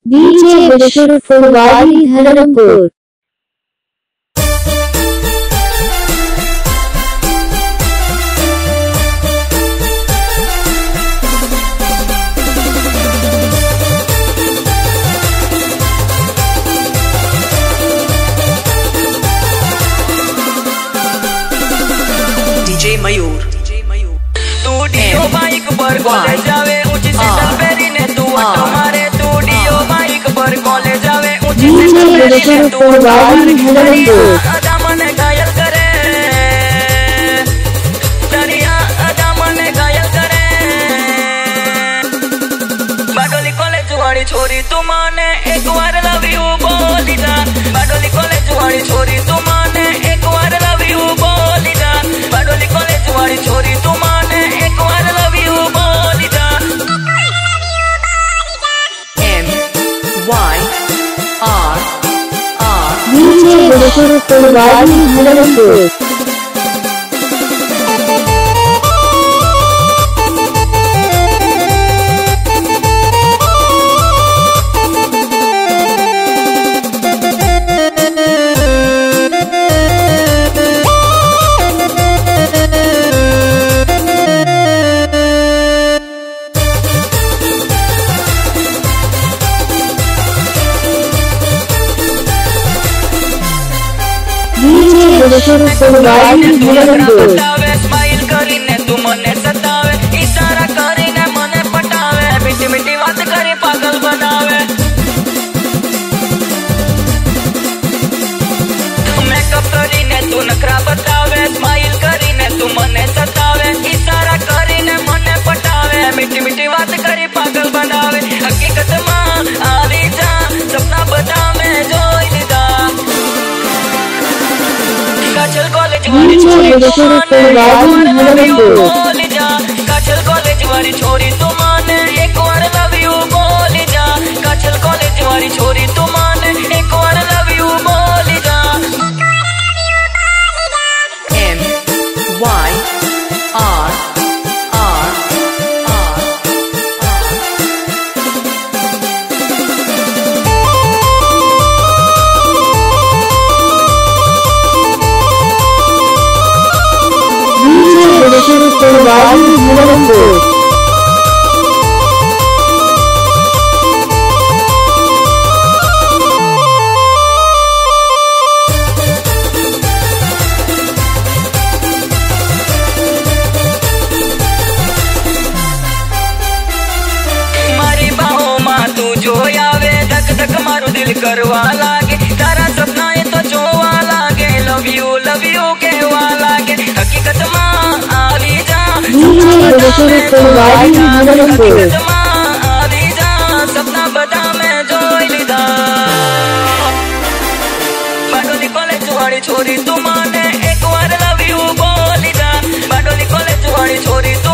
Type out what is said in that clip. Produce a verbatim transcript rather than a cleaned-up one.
DJ Vishu Phulwari Dharampur. DJ मयूर तू do bike पर college जावे ऊंची सैंडल पहनी ने तू ऑटो मारे तू डीओ बाइक पर कॉलेज जावे ऊंची सैंडल पहनी ने तू ऑटो मारे आजा मन घायल करे दरिया आजा मन घायल करे बाडोली कॉलेज वाली छोरी तू माने एक बार लव यू बोली जा बाडोली कॉलेज वाली छोरी तू माने एक बार लव यू बोली जा बाडोली कॉलेज वाली छोरी तू माने एक बार लव यू बोली जा। M Y R R DJ Vishu Phulwari Dharampur. Smile કરીને તું મને સતાવે ઈશારા કરીને મને પટાવે મીઠી મીઠી વાત કરી પાગલ બનાવે મેકઅપ કરીને તું નખરા બતાવે સ્માઇલ કરીને તું મને સતાવે ઈશારા કરીને મને પટાવે મીઠી મીઠી વાત કરી પાગલ બનાવે હકીકતમાં આવી જા સપના બધા મેં જોઈ લીધા काचल कॉलेज वाली छोरी तू माने एक बार लव यू बोली जा काचल कॉलेज वाली छोरी तू माने एक बार लव यू बोली जा काचल कॉलेज वाली छोरी तू माने एक बार लव यू बोली जा। M Y R R R Vishu Phulwari Dharampur. मारी बाहों मां तू जो आवे धक धक मारू दिल करवा लागे तारा सपना ये तो जोवा लागे लव यू लव यू कहवा लागे हकीकत मां आवी जा डीजे विशु फुलवारी धर्मपुर। हकीकत मां आवी जा सपना बदा मैं जोई लीधा बाडोली कॉलेज वाली छोरी तू माने एक बार लव यू बोली जा बाडोली कॉलेज वाली छोरी तू